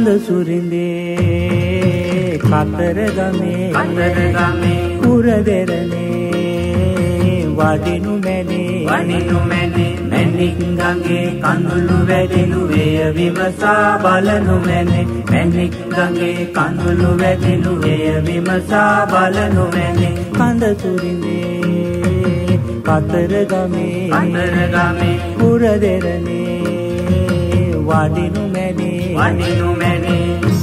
කඳ සුරිඳේ කතරගමේ උරදෙරනේ වඩිනු මැනේ මැණික් ගඟේ කඳුළු වැදිනු වේය විමසා බලනු මැනේ මැණික් ගඟේ කඳුළු වැදිනු වේය විමසා බලනු මැනේ කඳ සුරිඳේ කතරගමේ උරදෙරනේ වඩිනු මැනේ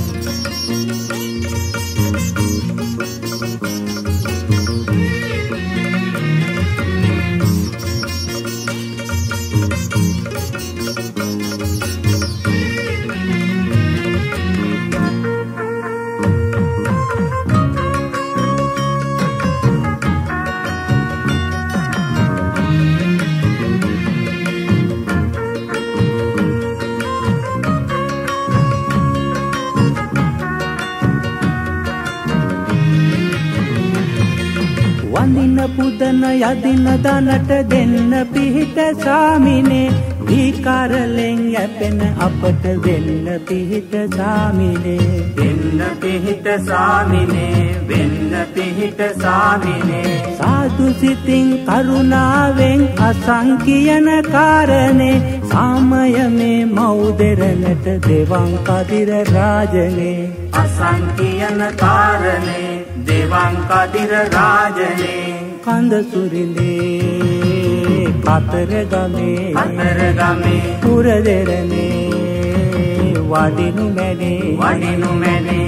වඳින පුදන යදින දනට දෙන්න පිහිට සාමිනේ විකාරලෙන් යැපෙන අපට වෙන්න පිහිට සාමිනේ වෙන්න පිහිට සාමිනේ සාදු සිතින් කරුණාවෙන් අසංකියන කාරණේ සාමය මේ මෞදෙරණට දෙවන් කදිර රාජනේ අසංකියන කාරණේ දෙවන් කදිර රාජනේ කඳ සුරිඳේ කතරගමේ උරදෙරනේ වඩිනු මැනේ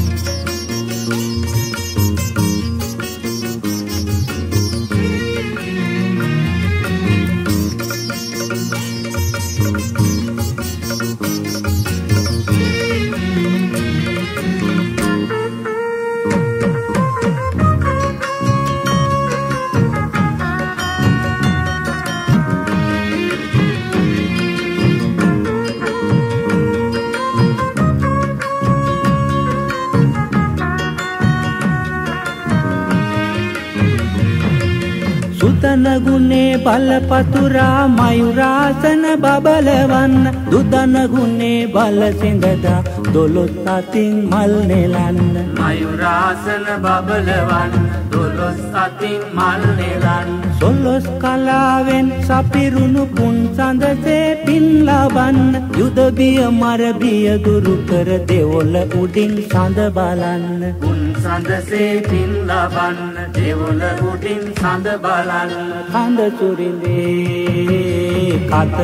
සුතන ගුණේ බලපතුරා මයුරාසන බබලවන්න දුදන ගුණේ බල සිඳදා දොළොස් අතින් මල් නෙලන්න මයුරාසන බබලවන්න දොළොස් අතින් මල් නෙලන්න සොළොස් කලාවෙන් සපිරුණු පුන් සඳසේ පින් ලබන්න යුද බිය මර බිය දුරු කර දෙවොල උඩින් සඳ බලන්න පුන් සඳසේ පින් ලබන්න දෙවොල උඩින් සඳ බලන්න කඳ සුරිඳේ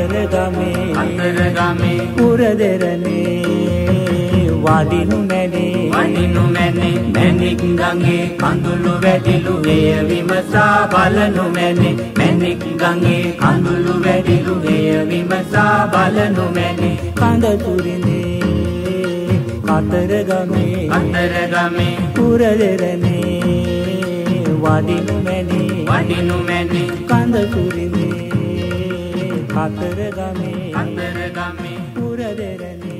කතරගමේ උරදෙරනේ වඩිනු මැනේ මැණික් ගඟේ කඳුළු වැදිලු වේය විමසා බලනු මැනේ මැණික් ගඟේ කඳුළු වැදිලු වේය විමසා බලනු මැනේ කඳ සුරිඳේ කතරගමේ උරදෙරනේ වඩිනු මැනේ කඳ සුරිඳේ කතරගමේ උරදෙරනේ